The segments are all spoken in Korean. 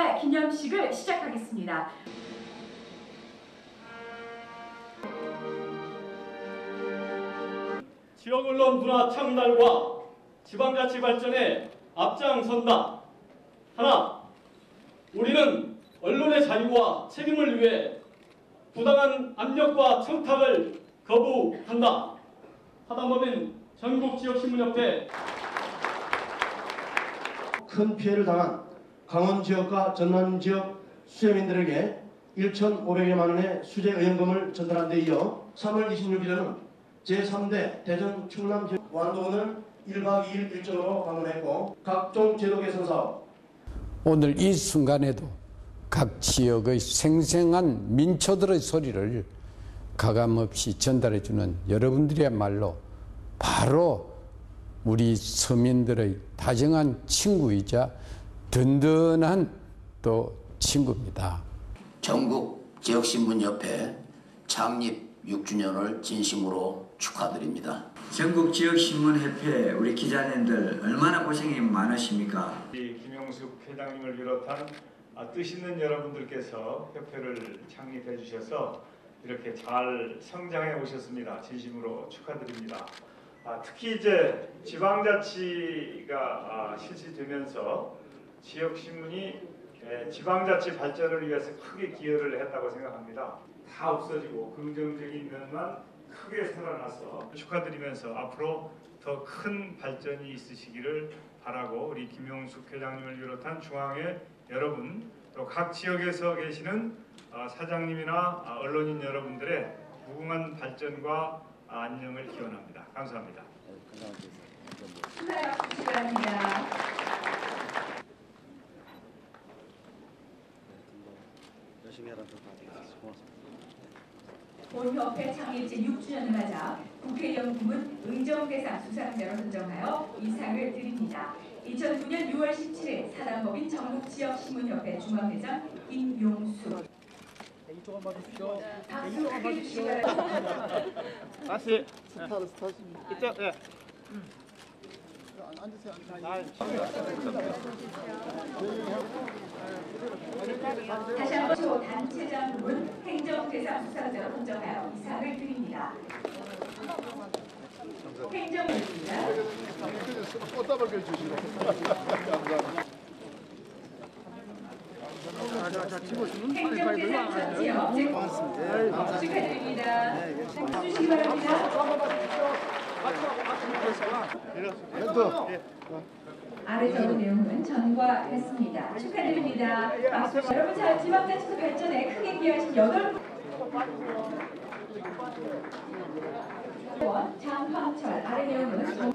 축하 기념식을 시작하겠습니다. 지역 언론 문화 창달과 지방자치 발전에 앞장선다. 하나, 우리는 언론의 자유와 책임을 위해 부당한 압력과 청탁을 거부한다. 하단법인 전국지역신문협회. 큰 피해를 당한 강원 지역과 전남 지역 수혜민들에게 1,500여만 원의 수재 의연금을 전달한 데 이어 3월 26일에는 제3대 대전 충남 완도군을 1박 2일 일정으로 방문했고 각종 제도 개선 사업. 오늘 이 순간에도 각 지역의 생생한 민초들의 소리를 가감없이 전달해주는 여러분들이야말로 바로 우리 서민들의 다정한 친구이자 든든한 또 친구입니다. 전국지역신문협회 창립 6주년을 진심으로 축하드립니다. 전국지역신문협회 우리 기자님들 얼마나 고생이 많으십니까? 김용숙 회장님을 비롯한 뜻 있는 여러분들께서 협회를 창립해 주셔서 이렇게 잘 성장해 오셨습니다. 진심으로 축하드립니다. 특히 이제 지방자치가 실시되면서 지역신문이 지방자치 발전을 위해서 크게 기여를 했다고 생각합니다. 다 없어지고 긍정적인 면만 크게 살아나서 축하드리면서 앞으로 더 큰 발전이 있으시기를 바라고 우리 김용숙 회장님을 비롯한 중앙회 여러분 또 각 지역에서 계시는 사장님이나 언론인 여러분들의 무궁한 발전과 안녕을 기원합니다. 감사합니다. 축하합니다. 열심히 하라고 고맙습니다. 본협회 창립 제6주년을 맞아 국회연구문 의정대상 수상자로 선정하여 이 상을 드립니다. 2009년 6월 17일 사단법인 전국지역신문협회 중앙회장 김용수. 이쪽만 봐주십시오. 박수 크게 주시기 바랍니다. 다시 스타트. 이쪽 예. 앉으세요. 다시 한번 조 단체장 부문 행정대상 수상자로 선정하여 이 상을 드립니다. 행정입니다. 꽃다발을 주시고. 행정대상 전지역 축하드립니다. 주시기 바랍니다. 아래 적은 내용은 전과했습니다. 축하드립니다. 여러분 잘 지방자치도 발전에 크게 기여하신 8분 장황철 아래 내용은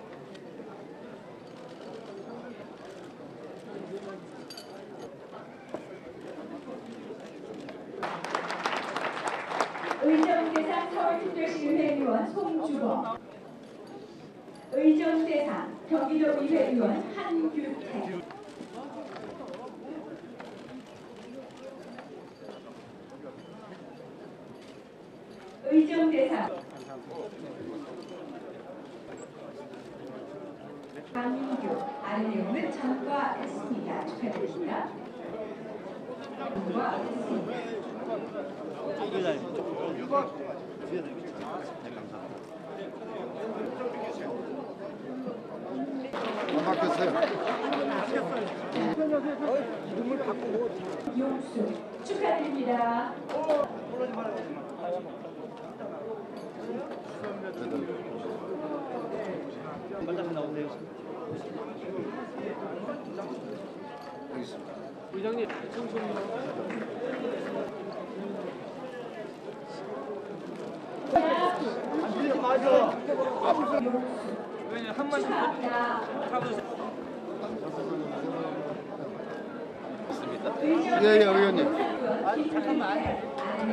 의정대상 서울특별시의회 의원 송주범, 의정대상 경기도의회 의원 한규태, 의정대상 강민규 아래 내용은 전과했습니다. 축하드립니다. 전과했습니다. 용수 축하드립니다. 의장님, 맞아. 한 말씀 예, 의원님. 잠깐만.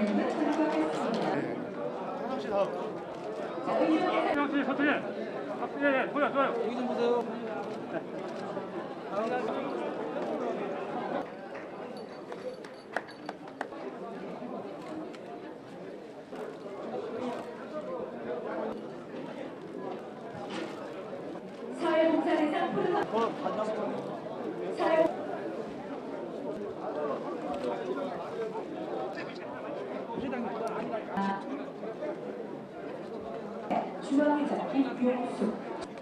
서천이 서천이. 예, 좋아요. 여기 좀 보세요. 사회봉사대상 폴로 사회 중앙회장 김용수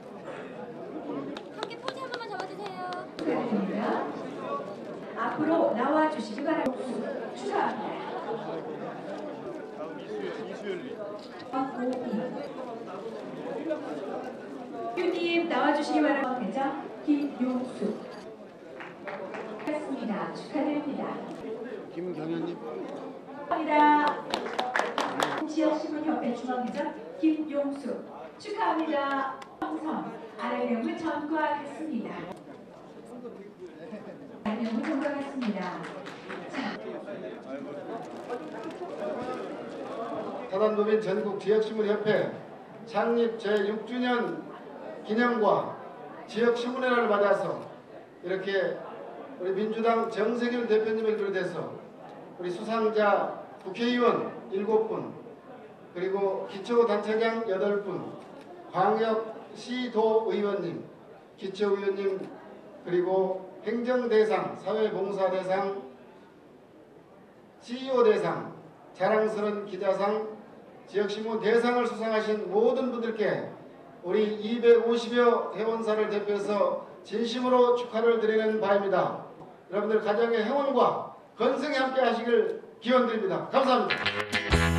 함께 포즈 한 번만 잡아주세요. 축하드립니다. 앞으로 나와주시기 바랍니다. 축하합니다. 교님 나와주시기 바랍니다. 회장 김용수 했습니다. 축하드립니다. 김경현님. 축하합니다. 지역신문협회 중앙회장 김용수 축하합니다. 성선 아래명을 전과했습니다. 아래명을 전과했습니다. 사단법인 전국 지역신문협회 창립 제6주년 기념과 지역신문회를 맞아서 이렇게 우리 민주당 정세균 대표님을 비롯해서 우리 수상자 국회의원 7분 그리고 기초단체장 8분 광역시도의원님 기초의원님 그리고 행정대상 사회봉사대상 CEO대상 자랑스러운 기자상 지역신문 대상을 수상하신 모든 분들께 우리 250여 회원사를 대표해서 진심으로 축하를 드리는 바입니다. 여러분들 가정의 행운과 건승에 함께 하시길 기원드립니다. 감사합니다.